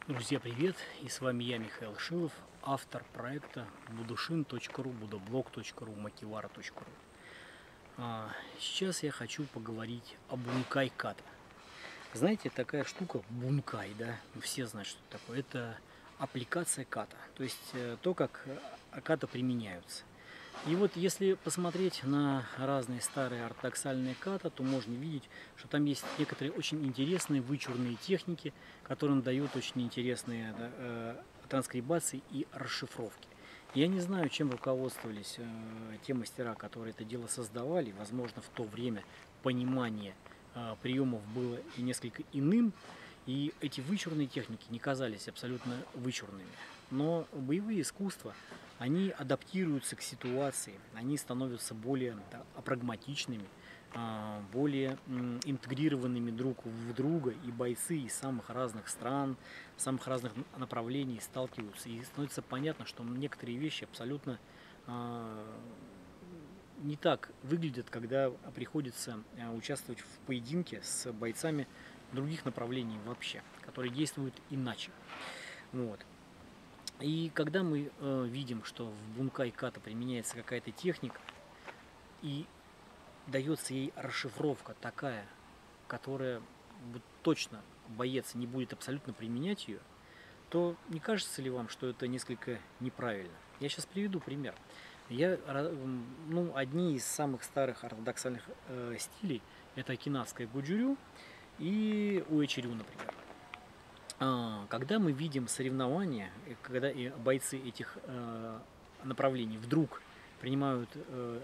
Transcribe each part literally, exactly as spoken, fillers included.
Друзья, привет! И с вами я, Михаил Шилов, автор проекта будушин точка ру, будоблог точка ру, макивара точка ру. А, Сейчас я хочу поговорить о бункай ката. Знаете, такая штука бункай, да? Все знают, что это такое. Это аппликация ката, то есть э, то, как э, ката применяются. И вот если посмотреть на разные старые ортодоксальные ката, то можно видеть, что там есть некоторые очень интересные вычурные техники, которым дают очень интересные да, э, транскрибации и расшифровки. Я не знаю, чем руководствовались э, те мастера, которые это дело создавали. Возможно, в то время понимание э, приемов было и несколько иным, и эти вычурные техники не казались абсолютно вычурными. Но боевые искусства, они адаптируются к ситуации, они становятся более да, прагматичными, а, более м, интегрированными друг в друга, и бойцы из самых разных стран, самых разных направлений сталкиваются. И становится понятно, что некоторые вещи абсолютно а, не так выглядят, когда приходится а, участвовать в поединке с бойцами других направлений вообще, которые действуют иначе. Вот. И когда мы э, видим, что в бункай ката применяется какая-то техника и дается ей расшифровка такая, которая вот точно боец не будет абсолютно применять ее, то не кажется ли вам, что это несколько неправильно? Я сейчас приведу пример. Я, ну, одни из самых старых ортодоксальных э, стилей это окинавская гуджурю и уэчирю, например. А, Когда мы видим соревнования, и когда и бойцы этих э, направлений вдруг принимают э,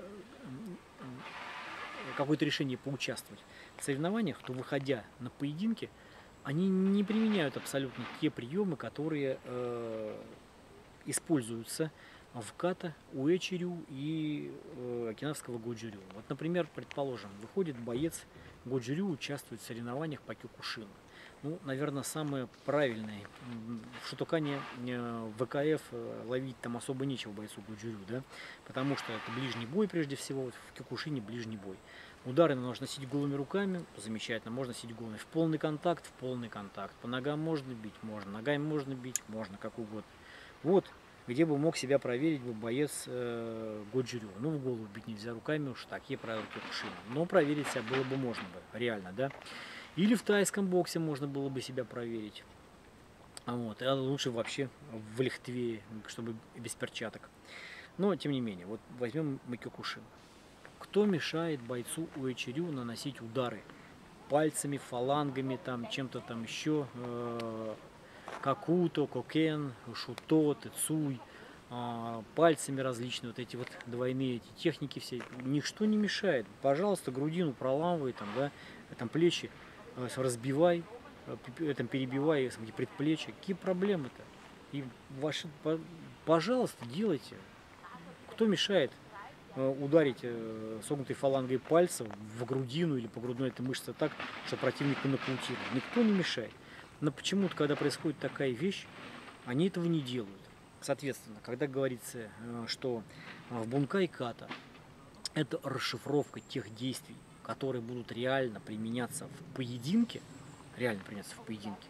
какое-то решение поучаствовать в соревнованиях, то выходя на поединки, они не применяют абсолютно те приемы, которые э, используются в ката, уэчирю и э, окинавского годжурю. Вот, например, предположим, выходит боец годжурю, участвует в соревнованиях по кёкушину. Ну, наверное, самое правильное. В шотокане э, в ВКФ э, ловить там особо нечего бойцу годжурю, да, потому что это ближний бой прежде всего, в кёкушине ближний бой. Удары нужно носить голыми руками, замечательно, можно носить голыми. В полный контакт, в полный контакт. По ногам можно бить, можно, ногами можно бить, можно, как угодно. Вот где бы мог себя проверить бы боец э, годжурю. Ну, в голову бить нельзя руками, уж такие правила кёкушина. Но проверить себя было бы можно бы, реально, да. Или в тайском боксе можно было бы себя проверить. Вот. А лучше вообще в лихтве, чтобы без перчаток. Но, тем не менее, вот возьмем мы кёкушин. Кто мешает бойцу уэчирю наносить удары? Пальцами, фалангами, там, чем-то там еще, э, какуто, кокен, шуто, тецуй, э, пальцами различные, вот эти вот двойные эти техники все, ничто не мешает. Пожалуйста, грудину проламывай, там, да, там плечи э, разбивай, э, там, перебивай эти предплечья. Какие проблемы-то? И ваши, пожалуйста, делайте. Кто мешает ударить э, согнутой фалангой пальцев в грудину или по грудной этой мышце так, что противник нокаутирует? Никто не мешает. Но почему-то, когда происходит такая вещь, они этого не делают. Соответственно, когда говорится, э, что в бункай ката это расшифровка тех действий, которые будут реально применяться в поединке, реально применяться в поединке,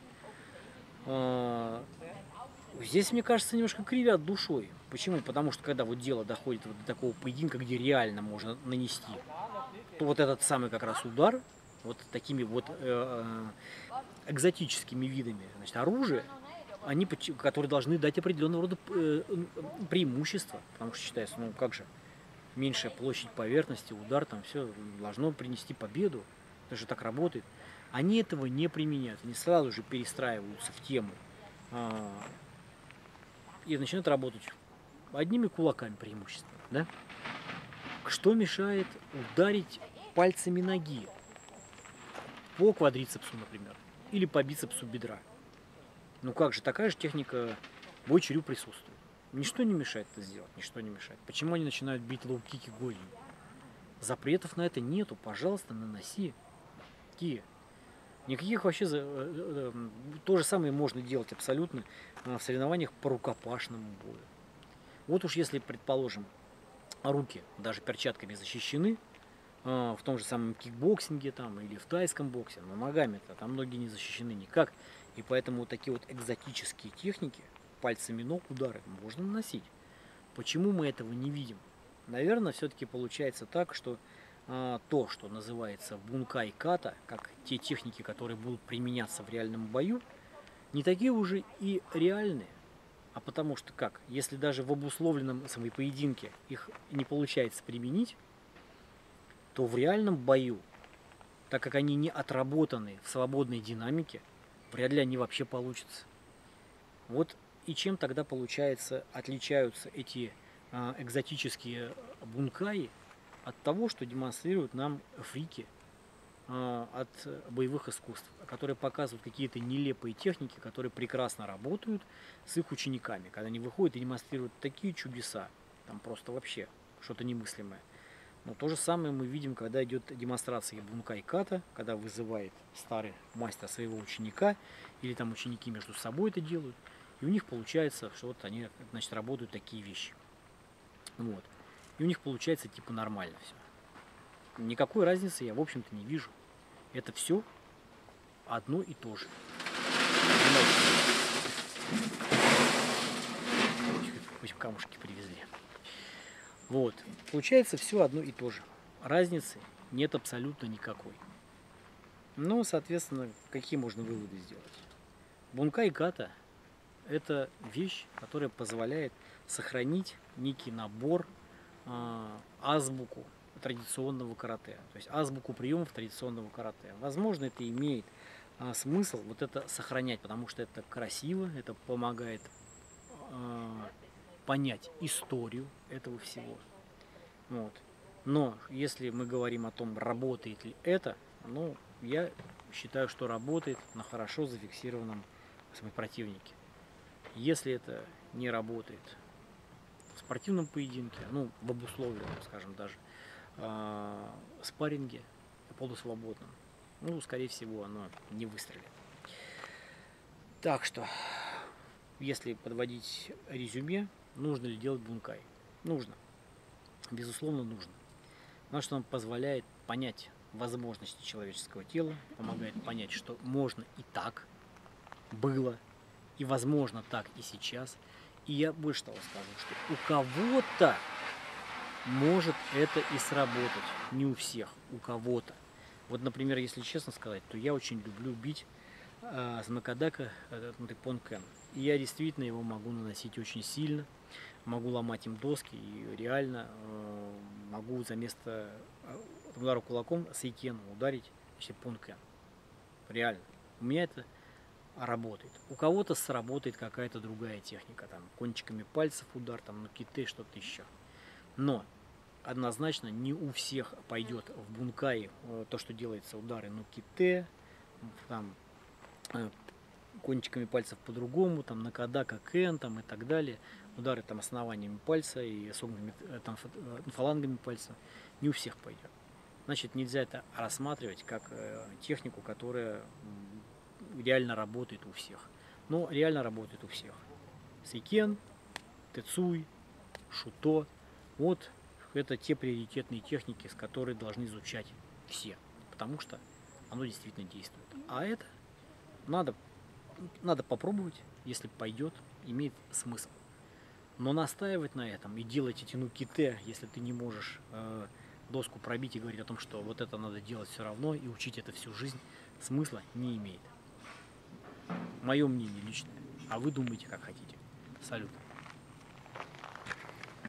э, здесь, мне кажется, немножко кривят душой. Почему? Потому что когда вот дело доходит вот до такого поединка, где реально можно нанести, то вот этот самый как раз удар, вот такими вот э, экзотическими видами, значит, оружия, они, которые должны дать определенного рода э, преимущество, потому что считается, ну как же, меньшая площадь поверхности, удар, там все должно принести победу, это же так работает. Они этого не применяют, они сразу же перестраиваются в тему э, и начинают работать одними кулаками преимущественно, да? Что мешает ударить пальцами ноги по квадрицепсу, например, или по бицепсу бедра? Ну как же, такая же техника в уэчирю присутствует. Ничто не мешает это сделать, ничто не мешает. Почему они начинают бить лоу-кики голенью? Запретов на это нету, пожалуйста, наноси. Какие? Никаких вообще... То же самое можно делать абсолютно в соревнованиях по рукопашному бою. Вот уж если, предположим, руки даже перчатками защищены, в том же самом кикбоксинге там, или в тайском боксе, но ногами-то там многие не защищены никак. И поэтому вот такие вот экзотические техники, пальцами ног удары, можно наносить. Почему мы этого не видим? Наверное, все-таки получается так, что а, то, что называется бункай ката, как те техники, которые будут применяться в реальном бою, не такие уже и реальные. А потому что как? Если даже в обусловленном самой поединке их не получается применить, то в реальном бою, так как они не отработаны в свободной динамике, вряд ли они вообще получатся. Вот и чем тогда, получается, отличаются эти а, экзотические бункаи от того, что демонстрируют нам фрики а, от боевых искусств, которые показывают какие-то нелепые техники, которые прекрасно работают с их учениками, когда они выходят и демонстрируют такие чудеса, там просто вообще что-то немыслимое. Но то же самое мы видим, когда идет демонстрация бункай ката, когда вызывает старый мастер своего ученика, или там ученики между собой это делают, и у них получается, что вот они, значит, работают такие вещи. Вот. И у них получается типа нормально все. Никакой разницы я, в общем-то, не вижу. Это все одно и то же. Пусть камушки привезли. Вот. Получается все одно и то же. Разницы нет абсолютно никакой. Ну, соответственно, какие можно выводы сделать? Бункай ката – это вещь, которая позволяет сохранить некий набор, э, азбуку традиционного карате, то есть азбуку приемов традиционного карате. Возможно, это имеет а, смысл вот это сохранять, потому что это красиво, это помогает а, понять историю этого всего. Вот. Но если мы говорим о том, работает ли это, ну, я считаю, что работает на хорошо зафиксированном противнике. Если это не работает в спортивном поединке, ну, в обусловленном, скажем, даже э, спарринге полусвободном, ну, скорее всего, оно не выстрелит. Так что, если подводить резюме, нужно ли делать бункай? Нужно. Безусловно, нужно. Потому что он позволяет понять возможности человеческого тела, помогает понять, что можно и так было, и возможно так и сейчас. И я больше того скажу, что у кого-то может это и сработать, не у всех, у кого-то. Вот, например, если честно сказать, то я очень люблю бить э, с Макадака э, Понкен. И я действительно его могу наносить очень сильно, могу ломать им доски и реально э, могу за место э, удара кулаком сейкен ударить Понкен. Реально. У меня это работает. У кого-то сработает какая-то другая техника, там кончиками пальцев удар, там нуките, что-то еще. Но однозначно не у всех пойдет в бункае то, что делается удары нуките, там кончиками пальцев по-другому, там накадака кен, там и так далее, удары там основаниями пальца и согнутыми там фалангами пальца, не у всех пойдет. Значит, нельзя это рассматривать как технику, которая реально работает у всех. Но реально работает у всех. Сейкен, тецуй, шуто. Вот это те приоритетные техники, с которыми должны изучать все. Потому что оно действительно действует. А это надо, надо попробовать, если пойдет, имеет смысл. Но настаивать на этом и делать эти нуките, если ты не можешь э, доску пробить и говорить о том, что вот это надо делать все равно и учить это всю жизнь, смысла не имеет. Мое мнение личное. А вы думаете, как хотите. Салют.